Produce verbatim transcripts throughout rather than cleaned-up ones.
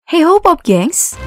Hey ho Pop Gengs!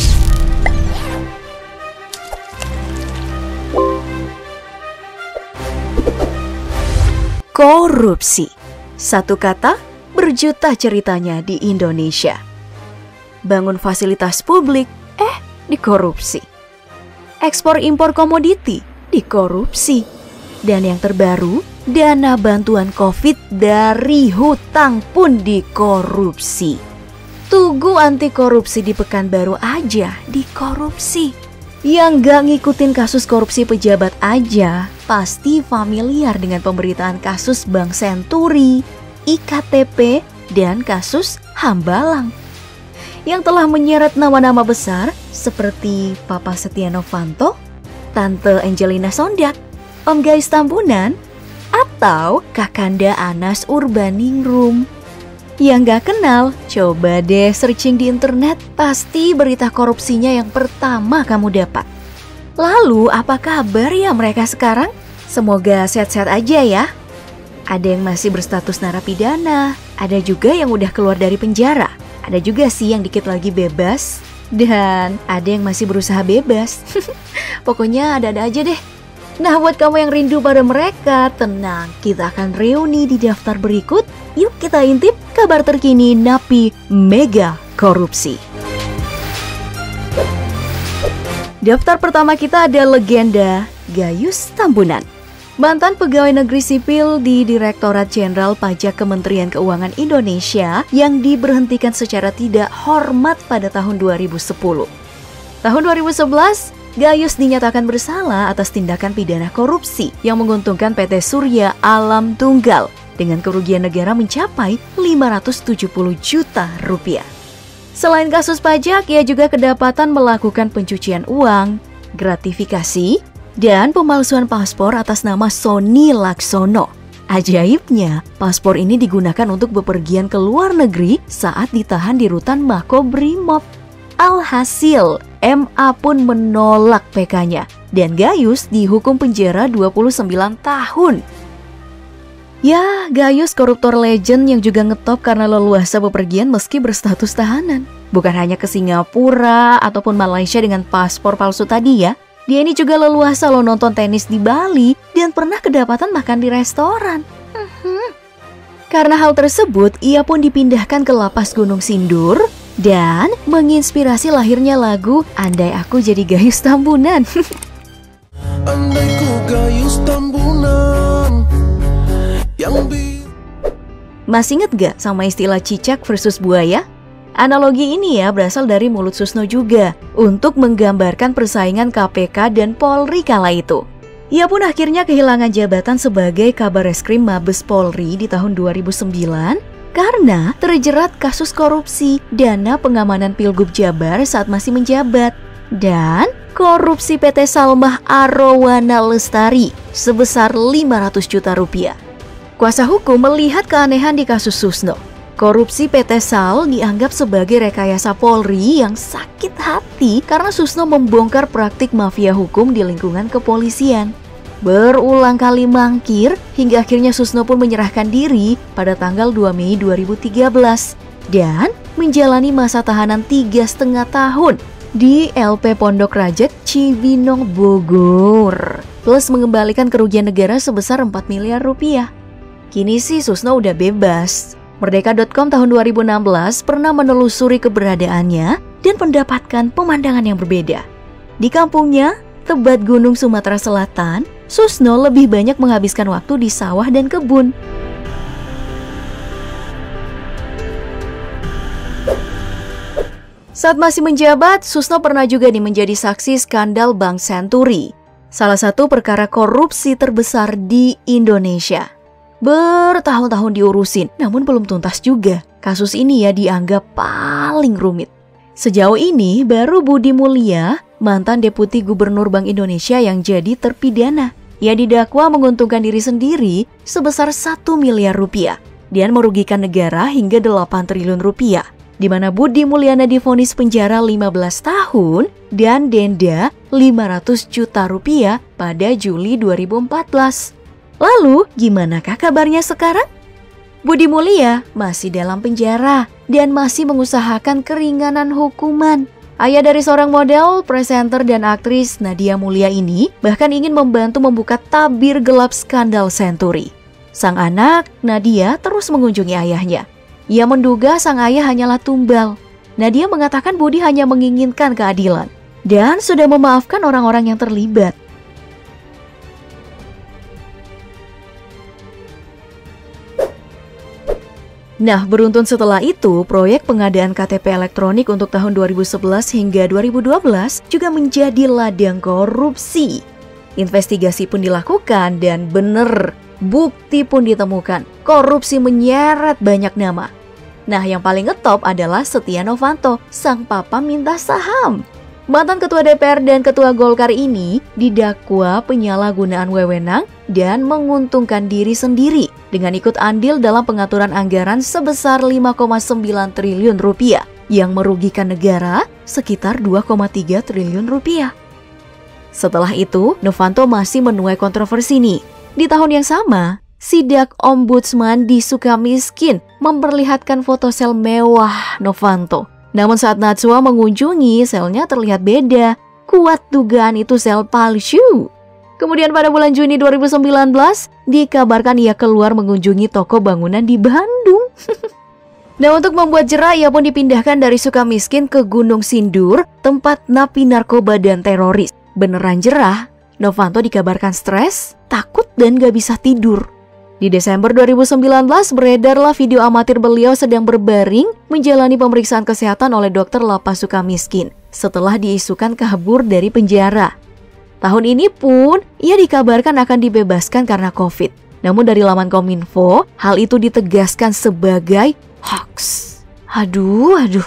Korupsi. Satu kata, berjuta ceritanya di Indonesia. Bangun fasilitas publik, eh dikorupsi. Ekspor impor komoditi, dikorupsi. Dan yang terbaru, dana bantuan COVID dari hutang pun dikorupsi. Tugu anti korupsi di Pekanbaru aja dikorupsi. Yang gak ngikutin kasus korupsi pejabat aja pasti familiar dengan pemberitaan kasus Bank Senturi, I K T P, dan kasus Hambalang yang telah menyeret nama-nama besar seperti Papa Setia Novanto, Tante Angelina Sondak, Om Gayus Tambunan, atau Kakanda Anas Urbaningrum. Yang gak kenal, coba deh searching di internet, pasti berita korupsinya yang pertama kamu dapat. Lalu apa kabar ya mereka sekarang? Semoga sehat-sehat aja ya. Ada yang masih berstatus narapidana, ada juga yang udah keluar dari penjara, ada juga sih yang dikit lagi bebas, dan ada yang masih berusaha bebas. Pokoknya ada-ada aja deh. Nah, buat kamu yang rindu pada mereka, tenang, kita akan reuni di daftar berikut. Yuk kita intip kabar terkini napi mega korupsi. Daftar pertama kita ada legenda Gayus Tambunan. Mantan pegawai negeri sipil di Direktorat Jenderal Pajak Kementerian Keuangan Indonesia yang diberhentikan secara tidak hormat pada tahun dua ribu sepuluh. Tahun dua ribu sebelas, Gayus dinyatakan bersalah atas tindakan pidana korupsi yang menguntungkan P T Surya Alam Tunggal dengan kerugian negara mencapai lima ratus tujuh puluh juta rupiah. Selain kasus pajak, ia juga kedapatan melakukan pencucian uang, gratifikasi, dan pemalsuan paspor atas nama Sony Laksono. Ajaibnya, paspor ini digunakan untuk bepergian ke luar negeri saat ditahan di rutan Makobrimob. Alhasil, M A pun menolak P K-nya dan Gayus dihukum penjara dua puluh sembilan tahun. Ya, Gayus koruptor legend yang juga ngetop karena leluasa bepergian meski berstatus tahanan. Bukan hanya ke Singapura ataupun Malaysia dengan paspor palsu tadi ya. Dia ini juga leluasa lo nonton tenis di Bali dan pernah kedapatan makan di restoran. Hmm. Karena hal tersebut, ia pun dipindahkan ke lapas Gunung Sindur dan menginspirasi lahirnya lagu Andai Aku Jadi Gayus Tambunan. Andai ku Gayus Tambunan yang bi... Masih inget gak sama istilah cicak versus buaya? Analogi ini ya berasal dari mulut Susno juga untuk menggambarkan persaingan K P K dan Polri kala itu. Ia pun akhirnya kehilangan jabatan sebagai Kabareskrim Mabes Polri di tahun dua ribu sembilan karena terjerat kasus korupsi dana pengamanan Pilgub Jabar saat masih menjabat dan korupsi P T Salmah Arowana Lestari sebesar lima ratus juta rupiah. Kuasa hukum melihat keanehan di kasus Susno. Korupsi P T Sal dianggap sebagai rekayasa Polri yang sakit hati karena Susno membongkar praktik mafia hukum di lingkungan kepolisian. Berulang kali mangkir hingga akhirnya Susno pun menyerahkan diri pada tanggal dua Mei dua ribu tiga belas dan menjalani masa tahanan tiga setengah tahun di L P Pondok Rajek Cibinong Bogor, plus mengembalikan kerugian negara sebesar empat miliar rupiah. Kini sih Susno udah bebas. Merdeka titik com tahun dua ribu enam belas pernah menelusuri keberadaannya dan mendapatkan pemandangan yang berbeda. Di kampungnya, Tebat Gunung Sumatera Selatan, Susno lebih banyak menghabiskan waktu di sawah dan kebun. Saat masih menjabat, Susno pernah juga nih menjadi saksi skandal Bank Senturi, salah satu perkara korupsi terbesar di Indonesia. Bertahun-tahun diurusin, namun belum tuntas juga. Kasus ini ya dianggap paling rumit. Sejauh ini baru Budi Mulya, mantan Deputi Gubernur Bank Indonesia yang jadi terpidana. Ia didakwa menguntungkan diri sendiri sebesar satu miliar rupiah dan merugikan negara hingga delapan triliun rupiah. Di mana Budi Mulyana divonis penjara lima belas tahun dan denda lima ratus juta rupiah pada Juli dua ribu empat belas. Lalu, gimanakah kabarnya sekarang? Budi Mulya masih dalam penjara dan masih mengusahakan keringanan hukuman. Ayah dari seorang model, presenter, dan aktris Nadia Mulya ini bahkan ingin membantu membuka tabir gelap skandal Senturi. Sang anak, Nadia, terus mengunjungi ayahnya. Ia menduga sang ayah hanyalah tumbal. Nadia mengatakan Budi hanya menginginkan keadilan dan sudah memaafkan orang-orang yang terlibat. Nah, beruntun setelah itu, proyek pengadaan K T P elektronik untuk tahun dua ribu sebelas hingga dua ribu dua belas juga menjadi ladang korupsi. Investigasi pun dilakukan dan bener, bukti pun ditemukan. Korupsi menyeret banyak nama. Nah, yang paling ngetop adalah Setia Novanto, sang papa minta saham. Mantan Ketua D P R dan Ketua Golkar ini didakwa penyalahgunaan wewenang dan menguntungkan diri sendiri dengan ikut andil dalam pengaturan anggaran sebesar lima koma sembilan triliun rupiah yang merugikan negara sekitar dua koma tiga triliun rupiah. Setelah itu, Novanto masih menuai kontroversi nih. Di tahun yang sama, sidak Ombudsman di Sukamiskin memperlihatkan foto sel mewah Novanto. Namun saat Najwa mengunjungi, selnya terlihat beda. Kuat dugaan itu sel palsu. Kemudian pada bulan Juni dua ribu sembilan belas, dikabarkan ia keluar mengunjungi toko bangunan di Bandung. Nah, untuk membuat jera, ia pun dipindahkan dari Sukamiskin ke Gunung Sindur, tempat napi narkoba dan teroris. Beneran jerah, Novanto dikabarkan stres, takut, dan gak bisa tidur. Di Desember dua ribu sembilan belas beredarlah video amatir beliau sedang berbaring menjalani pemeriksaan kesehatan oleh dokter Lapas Sukamiskin setelah diisukan kabur dari penjara. Tahun ini pun ia dikabarkan akan dibebaskan karena COVID. Namun dari laman Kominfo, hal itu ditegaskan sebagai hoax. Aduh, aduh.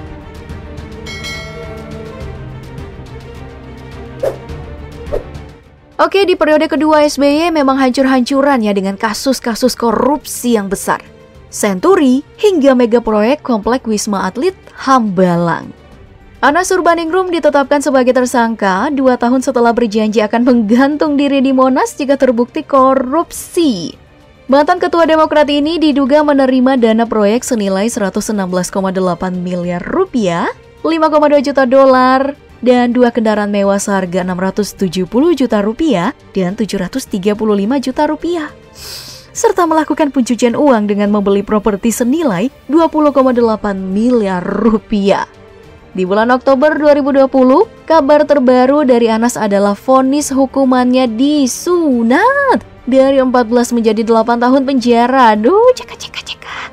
Oke, di periode kedua S B Y memang hancur-hancuran ya dengan kasus-kasus korupsi yang besar. Senturi hingga mega proyek komplek Wisma Atlet Hambalang. Anas Urbaningrum ditetapkan sebagai tersangka dua tahun setelah berjanji akan menggantung diri di Monas jika terbukti korupsi. Mantan Ketua Demokrat ini diduga menerima dana proyek senilai seratus enam belas koma delapan miliar rupiah, lima koma dua juta dolar, dan dua kendaraan mewah seharga enam ratus tujuh puluh juta rupiah dan tujuh ratus tiga puluh lima juta rupiah. Serta melakukan pencucian uang dengan membeli properti senilai dua puluh koma delapan miliar rupiah. Di bulan Oktober dua ribu dua puluh, kabar terbaru dari Anas adalah vonis hukumannya disunat dari empat belas menjadi delapan tahun penjara. Aduh, cekak cekak cekak.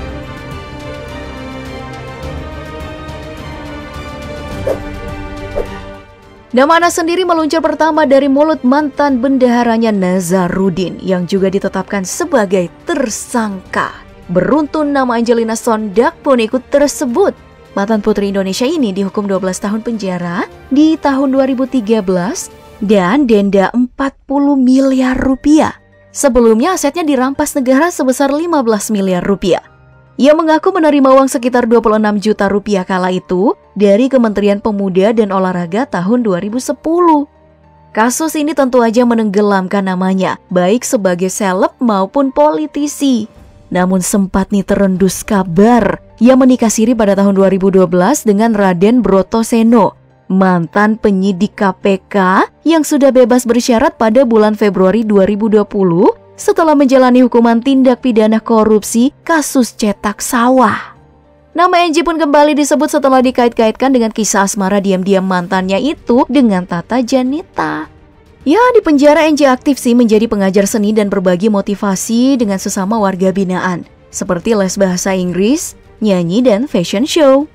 Nama Anas sendiri meluncur pertama dari mulut mantan bendaharanya Nazarudin yang juga ditetapkan sebagai tersangka. Beruntun nama Angelina Sondak pun ikut tersebut. Mantan putri Indonesia ini dihukum dua belas tahun penjara di tahun dua ribu tiga belas dan denda empat puluh miliar rupiah. Sebelumnya asetnya dirampas negara sebesar lima belas miliar rupiah. Ia mengaku menerima uang sekitar dua puluh enam juta rupiah kala itu dari Kementerian Pemuda dan Olahraga tahun dua ribu sepuluh. Kasus ini tentu aja menenggelamkan namanya, baik sebagai seleb maupun politisi. Namun sempat nih terendus kabar ia menikah siri pada tahun dua ribu dua belas dengan Raden Brotoseno, mantan penyidik K P K yang sudah bebas bersyarat pada bulan Februari dua ribu dua puluh setelah menjalani hukuman tindak pidana korupsi kasus cetak sawah. Nama Angie pun kembali disebut setelah dikait-kaitkan dengan kisah asmara diam-diam mantannya itu dengan Tata Janeta. Ya, di penjara Angie aktif sih menjadi pengajar seni dan berbagi motivasi dengan sesama warga binaan, seperti les bahasa Inggris, nyanyi, dan fashion show.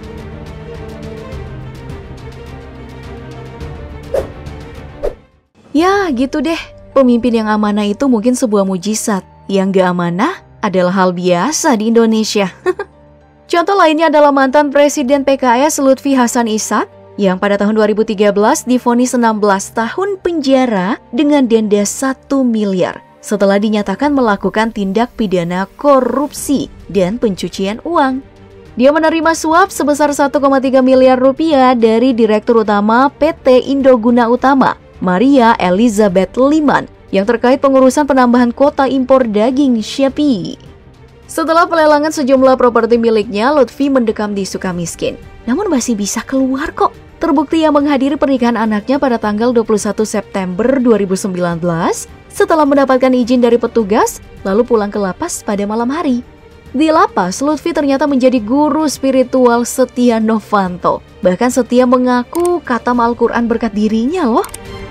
Ya, gitu deh. Pemimpin yang amanah itu mungkin sebuah mujizat. Yang gak amanah adalah hal biasa di Indonesia. Contoh lainnya adalah mantan Presiden P K S Lutfi Hasan Ishak yang pada tahun dua ribu tiga belas divonis enam belas tahun penjara dengan denda satu miliar setelah dinyatakan melakukan tindak pidana korupsi dan pencucian uang. Dia menerima suap sebesar satu koma tiga miliar rupiah dari Direktur Utama P T Indoguna Utama, Maria Elizabeth Liman, yang terkait pengurusan penambahan kuota impor daging sapi. Setelah pelelangan sejumlah properti miliknya, Lutfi mendekam di Sukamiskin. Namun masih bisa keluar kok. Terbukti yang menghadiri pernikahan anaknya pada tanggal dua puluh satu September dua ribu sembilan belas setelah mendapatkan izin dari petugas, lalu pulang ke lapas pada malam hari. Di lapas, Lutfi ternyata menjadi guru spiritual Setia Novanto. Bahkan Setia mengaku khatam Al-Quran berkat dirinya loh.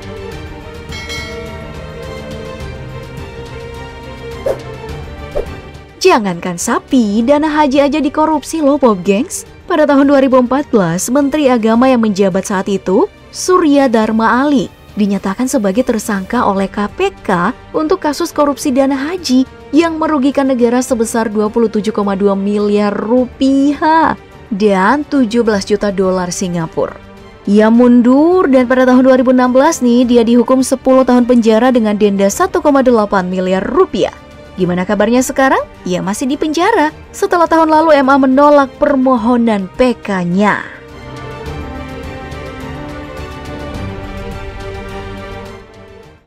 Jangankan sapi, dana haji aja dikorupsi loh Bob Gengs. Pada tahun dua ribu empat belas, Menteri Agama yang menjabat saat itu, Surya Dharma Ali, dinyatakan sebagai tersangka oleh K P K untuk kasus korupsi dana haji yang merugikan negara sebesar dua puluh tujuh koma dua miliar rupiah dan tujuh belas juta dolar Singapura. Ia mundur dan pada tahun dua ribu enam belas nih dia dihukum sepuluh tahun penjara dengan denda satu koma delapan miliar rupiah. Gimana kabarnya sekarang? Ia masih di penjara setelah tahun lalu M A menolak permohonan P K-nya.